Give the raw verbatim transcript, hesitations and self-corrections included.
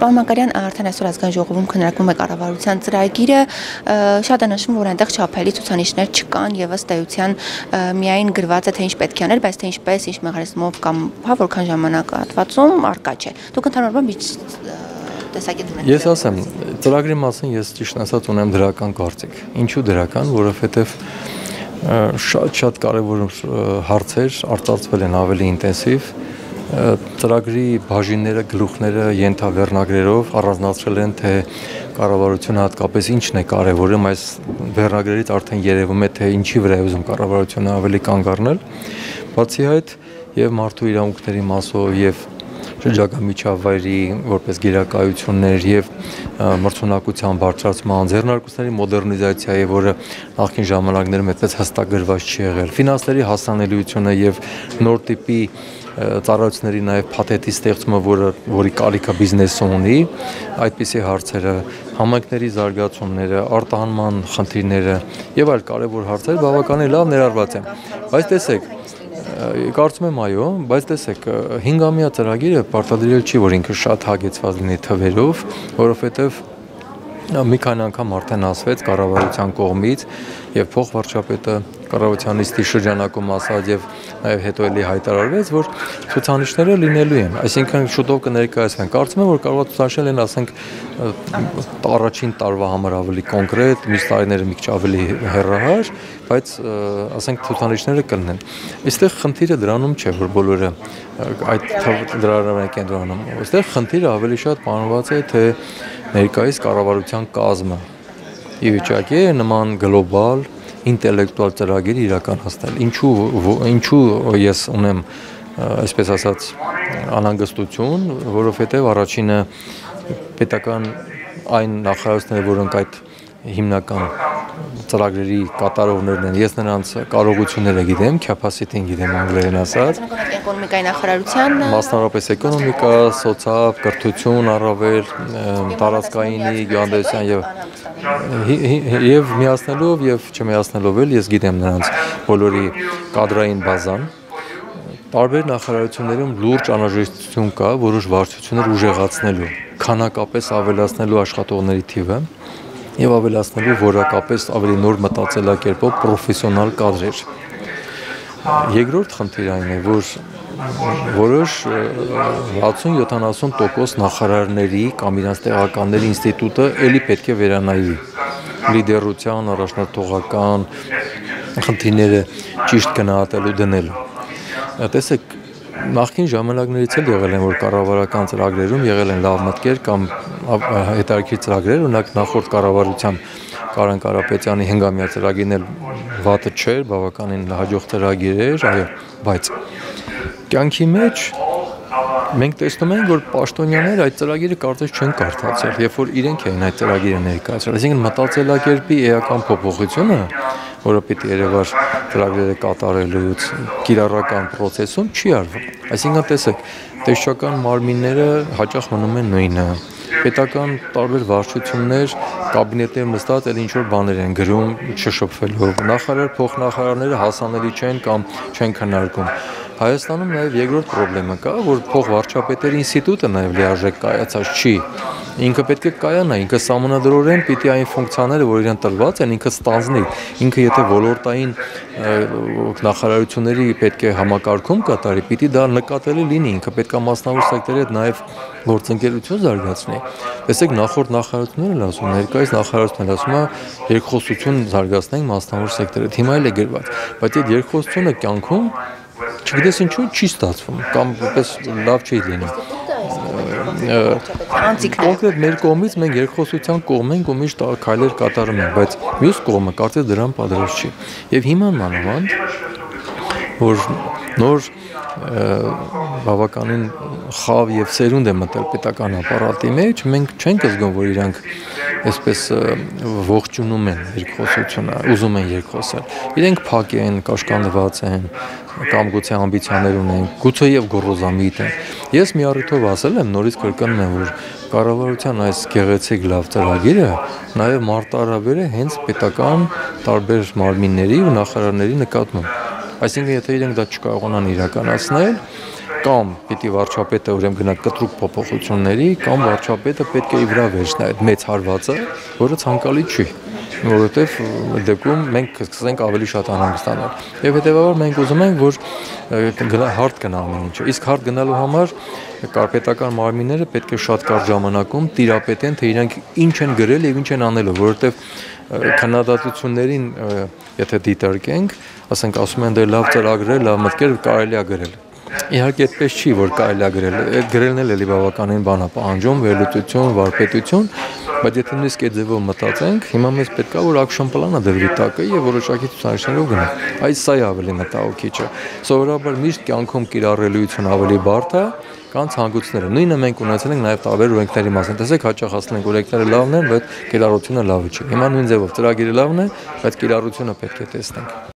Պարոն Մակարյան, արդեն այսօր ազգային ժողովում քննարկվում է կառավարության ծրագիրը, շատ է նշվում, որ այնտեղ չափելի ցուցանիշներ չկան եւ ըստ էության միայն գրված է թե ինչ պետք է անել, բայց թե ինչպես, ինչ մեխանիզմով կամ հա որքան ժամանակահատվածում արկա չէ։ Դուք ընդհանրապես տեսակետ ունեք։ Ես ասեմ, ծրագրի մասին ես ճիշտ ասած ունեմ դրական կարծիք։ Ինչու դրական, որովհետեւ շատ-շատ կարևոր հարցեր արծարծվել են ավելի ինտենսիվ։ Ծրագրի բաժինները, գլուխները ենթավեռնագրերով առանձնացրել են, թե կառավարությունը հատկապես ինչն է կարևորում, այս վերնագրերից արդեն երևում է, թե ինչի վրա է ուզում կառավարությունը ավելի կանգ առնել։ Բացի այդ, եւ մարդու իրավունքների մասով եւ շրջակա միջավայրի որպես գերակայություններ եւ մրցունակության բարձրացման, ձեռնարկությունների մոդեռնիզացիայի, որը նախկին ժամանակներում այդպես հստակ գրված չի եղել, ֆինանսների հասանելիությունը եւ նոր տիպի ծառայությունների նաև փաթեթի ստեղծումը, որը որի կարիքը բիզնեսը ունի, այդպիսի հարցերը, համայնքների զարգացումները, արտահանման խնդիրները եւ այլ կարևոր հարցեր բավականին լավ ներառված են։ Բայց տեսեք, կարծում եմ այո, բայց տեսեք, հինգամյա ծրագիրը պարտադրել չի, որ ինքը շատ հագեցված լինի թվերով, որովհետեւ մի քանի անգամ արդեն ասվեց կառավարության կողմից եւ փոխվարչապետը կառավարության նիստի շրջանակում ասաց եւ նաեւ հետո էլի հայտարարվեց, որ ցուցանիշները լինելու են, այսինքն շուտով կներկայացվեն։ Կարծում եմ, որ կարող է ցուցանիշներ լինեն, ասենք, առաջին տարվա համար ավելի կոնկրետ, մյուս տարիները մի քիչ ավելի հեռահար, բայց ասենք ցուցանիշները կլինեն։ Այստեղ խնդիրը դրանում չէ, որ բոլորը այդ դրանում են կենտրոնում։ Այստեղ խնդիրը ավելի շատ բանված է, թե ներկայիս կառավարության կազմը ի վիճակի է նման գլոբալ ինտելեկտուալ ծրագիր իրականացնել։ Ինչու ինչու ես ունեմ այսպես ասած անհանգստություն, որովհետև առաջինը պետական այն նախարարությունները, որոնք այդ հիմնական ծրագրերի կատարողներն են, ես նրանց կարողությունները գիտեմ, capacity-ն գիտեմ անգլերեն ասած։ Էկոնոմիկայի նախարարության մասնավորապես էկոնոմիկա, սոցիալ, կրթություն, առավել, տարածքայինի, գյուղատնտեսության եւ եւ միացնելով եւ չմիացնելով էլ ես գիտեմ նրանց բոլորի կադրային բազան։ Տարբեր նախարարություններում լուրջ անհրաժեշտություն կա որոշ վարչություններ ուժեղացնելու, քանակապես ավելացնելու աշխատողների թիվը եւ ավելացնելու որակապես ավելի նոր մտածելակերպով պրոֆեսիոնալ կադրեր։ Երկրորդ խնդիրը այն է, որ որոշ վաթսուն-յոթանասուն տոկոս նախարարների կամ իրենց տեղականների ինստիտուտը էլի պետք է վերանայվի։ Լիդերության, առաջնորդողական խնդիրները ճիշտ գնահատելու դնելու։ Տեսեք, նախկին ժամանակներից էլ եղել են, որ կառավարական ծրագրերում եղել են լավ մտքեր կամ հետաքրքիր ծրագրեր, օրինակ նախորդ կառավարության Կարեն Կարապետյանի հինգամյա ծրագիրն էլ վատը չէր, բավականին հաջող ծրագիր էր, այո, բայց կյանքի մեջ մենք տեսնում ենք, որ պաշտոնյաները այդ ծրագիրը կարծես չեն կարդացել, երբ որ իրենք էին այդ ծրագիրը ներկայացրել, այսինքն մտածելակերպի էական փոփոխությունը, որը պիտի երևար ծրագրերը կատարելուց կիրառական process-ում չի արվում։ Այսինքն տեսեք, տեսչական մարմինները հաճախ մնում են նույնը։ Պետական տարբեր վարչություններ կաբինետներում նստած էլ ինչ-որ բաներ են գրում չշփվելով։ Նախարար, փոխնախարարները հասանելի չեն կամ չեն քննարկում։ Հայաստանում նաև երկրորդ խնդրեմը կա, որ փոխվարչապետերի ինստիտուտը նաև լիարժեք կայացած չի։ Ինքը պետք է կայանա, ինքը սահմանադրորեն պիտի այն ֆունկցիաները, որ իրեն տրված են, ինքը ստանձնի։ Ինքը եթե ոլորտային նախարարությունների պետք է համակարգում կատարի, պիտի դա նկատելի լինի, ինքը պետք է մասնավոր սեկտորի հետ նաև գործընկերություն զարգացնի։ Տեսեք, նախորդ նախարարությունն էլ ասում, ներկայիս նախարարությունն էլ ասում է երկխոսություն զարգացնենք մասնավոր սեկտորի։ Հիմա էլ է գրված, բայց այդ երկխոսությունը կյանքում չգիտես ինչու չի ստացվում կամ որպես լավ չի լինում։ Կոնկրետ մեր կողմից մենք երկխոսության կողմ ենք ու միշտ քայլեր կատարում ենք, բայց մյուս կողմը կարծես դրան պատրաստ չի։ Եվ հիմա մանավանդ որ նոր բավականին խավ եւ սերունդ է մտել պետական ապարատի մեջ, մենք չենք զգում, որ իրանք այսպես ողջունում են երկխոսությունը, ուզում են երկխոսել։ Իրենք փակ են, կաշկանդված են, կամ գուցե ամբիցիաներ ունեն, գուցե եւ գոռոզամիտ են։ Ես մի առիթով ասել եմ, նորից կրկնում եմ, որ կառավարության այս գեղեցիկ լավ ծրագիրը նաեւ մարտահրավեր է հենց պետական տարբեր մարմինների ու նախարարների նկատմամբ։ Այսինքն, եթե իրենք դա չկարողանան իրականացնել, կամ պիտի վարչապետը ուրեմն գնա կտրուկ փոփոխությունների, կամ վարչապետը պետք է ի վրա վերցնի այդ մեծ հարվածը, որը ցանկալի չի, որովհետև դեպքում մենք կսկսենք ավելի շատ անհանգստանալ։ Եվ հետեւաբար մենք ուզում ենք, որ հարթ գնա ամեն ինչը։ Իսկ հարթ գնալու համար կարպետական մարմինները պետք է շատ կարճ ժամանակում տիրապետեն, թե իրենք ինչ են գրել եւ ինչ են անելու, որովհետեւ քննադատություններին եթե դիտարկենք, ասենք ասում են դե լավ ծրագրեր, լավ մտքեր կարելի է գրել։ Իհարկե այդպես չի, որ կարելի է գրել։ Այդ գրելն էլ էլի բավականին բան է պահանջում, վերլուծություն, վարպետություն, բայց եթե նույնիսկ այդ ձևով մտածենք, հիմա մեզ պետք է որ action plan-ը դրվի տակը եւ որոշակի ցուցանիշներով գնա։ Այս սա է ավելի մտահոգիչը։ Սովորաբար միշտ կյանքում կիրառելիություն ավելի բարդ է, կան ցանկությունները։ Նույնը մենք ունեցել ենք նաև տարբեր օրենքների մասին։ Տեսեք, հաճախ ասում ենք օրենքները լավն են, բայց կիրառությունը լավը չի։ Հիմա նույն ձևով ծրագիրը լավն է, բայց կիրառությունը պետք է տեսնենք։